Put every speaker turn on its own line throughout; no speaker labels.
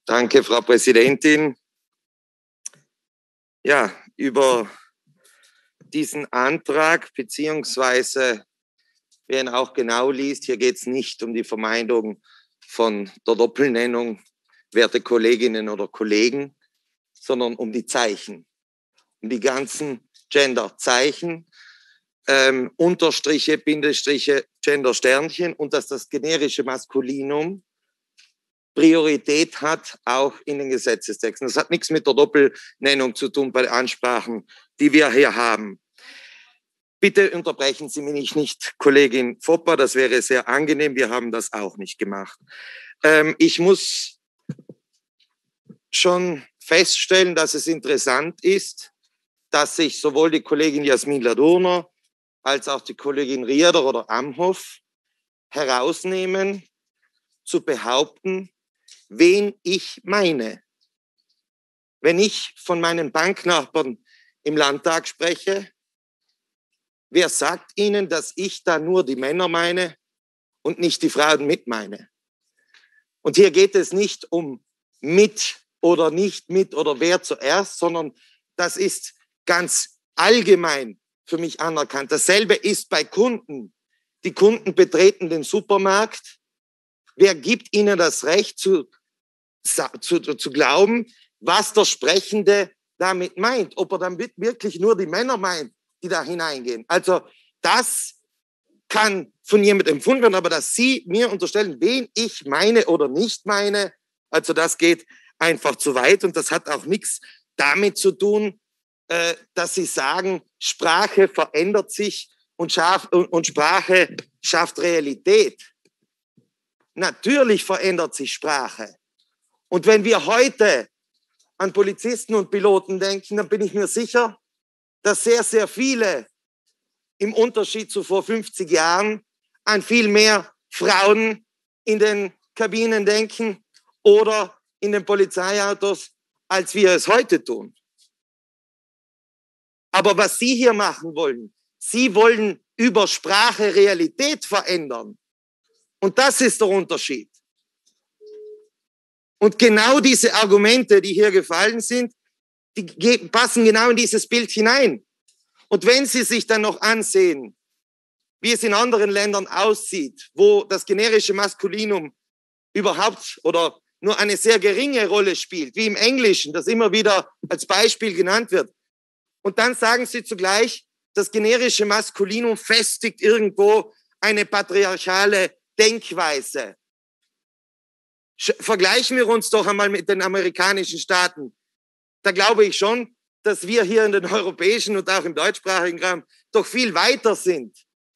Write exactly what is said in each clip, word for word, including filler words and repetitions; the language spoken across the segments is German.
Danke, Frau Präsidentin. Ja, über diesen Antrag, beziehungsweise wer ihn auch genau liest, hier geht es nicht um die Vermeidung von der Doppelnennung, werte Kolleginnen oder Kollegen, sondern um die Zeichen, um die ganzen Gender-Zeichen, ähm, Unterstriche, Bindestriche, Gender-Sternchen und dass das generische Maskulinum Priorität hat, auch in den Gesetzestexten. Das hat nichts mit der Doppelnennung zu tun bei Ansprachen, die wir hier haben. Bitte unterbrechen Sie mich nicht, Kollegin Fopper, das wäre sehr angenehm. Wir haben das auch nicht gemacht. Ähm, ich muss schon feststellen, dass es interessant ist, dass sich sowohl die Kollegin Jasmin Ladurner als auch die Kollegin Rieder oder Amhoff herausnehmen, zu behaupten, wen ich meine. Wenn ich von meinen Banknachbarn im Landtag spreche, wer sagt Ihnen, dass ich da nur die Männer meine und nicht die Frauen mit meine? Und hier geht es nicht um mit oder nicht mit oder wer zuerst, sondern das ist ganz allgemein für mich anerkannt. Dasselbe ist bei Kunden. Die Kunden betreten den Supermarkt. Wer gibt ihnen das Recht zu, zu, zu glauben, was der Sprechende damit meint? Ob er damit wirklich nur die Männer meint, die da hineingehen. Also das kann von jemandem empfunden werden, aber dass Sie mir unterstellen, wen ich meine oder nicht meine, also das geht einfach zu weit und das hat auch nichts damit zu tun, äh, dass Sie sagen, Sprache verändert sich und, schaff, und, und Sprache schafft Realität. Natürlich verändert sich Sprache. Und wenn wir heute an Polizisten und Piloten denken, dann bin ich mir sicher, dass sehr, sehr viele im Unterschied zu vor fünfzig Jahren an viel mehr Frauen in den Kabinen denken oder in den Polizeiautos, als wir es heute tun. Aber was Sie hier machen wollen, Sie wollen über Sprache Realität verändern. Und das ist der Unterschied. Und genau diese Argumente, die hier gefallen sind, die passen genau in dieses Bild hinein. Und wenn Sie sich dann noch ansehen, wie es in anderen Ländern aussieht, wo das generische Maskulinum überhaupt oder nur eine sehr geringe Rolle spielt, wie im Englischen, das immer wieder als Beispiel genannt wird. Und dann sagen Sie zugleich, das generische Maskulinum festigt irgendwo eine patriarchale Denkweise. Vergleichen wir uns doch einmal mit den amerikanischen Staaten. Da glaube ich schon, dass wir hier in den europäischen und auch im deutschsprachigen Raum doch viel weiter sind.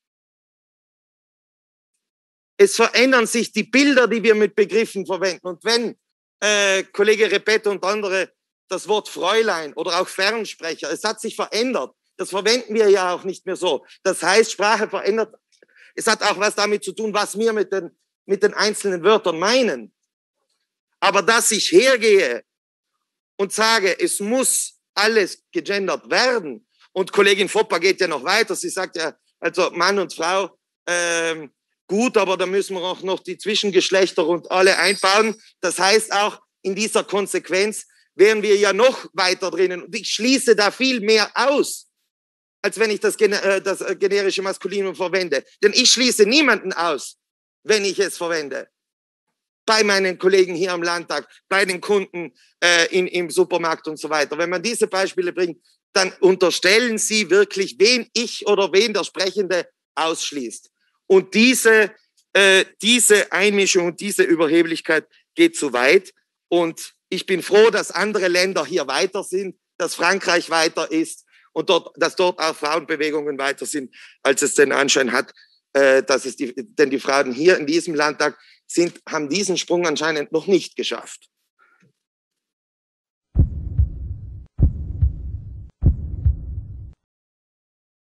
Es verändern sich die Bilder, die wir mit Begriffen verwenden. Und wenn äh, Kollege Repetto und andere das Wort Fräulein oder auch Fernsprecher, es hat sich verändert. Das verwenden wir ja auch nicht mehr so. Das heißt, Sprache verändert. Es hat auch was damit zu tun, was wir mit den, mit den einzelnen Wörtern meinen. Aber dass ich hergehe und sage, es muss alles gegendert werden. Und Kollegin Fopper geht ja noch weiter. Sie sagt ja, also Mann und Frau, ähm, gut, aber da müssen wir auch noch die Zwischengeschlechter und alle einbauen. Das heißt auch, in dieser Konsequenz wären wir ja noch weiter drinnen. Und ich schließe da viel mehr aus, als wenn ich das, äh, das generische Maskulinum verwende. Denn ich schließe niemanden aus, wenn ich es verwende. Bei meinen Kollegen hier am Landtag, bei den Kunden äh, in, im Supermarkt und so weiter. Wenn man diese Beispiele bringt, dann unterstellen Sie wirklich, wen ich oder wen der Sprechende ausschließt. Und diese, äh, diese Einmischung und diese Überheblichkeit geht zu weit. Und ich bin froh, dass andere Länder hier weiter sind, dass Frankreich weiter ist und dort, dass dort auch Frauenbewegungen weiter sind, als es den Anschein hat, äh, dass es die, denn die Frauen hier in diesem Landtag sind, haben diesen Sprung anscheinend noch nicht geschafft.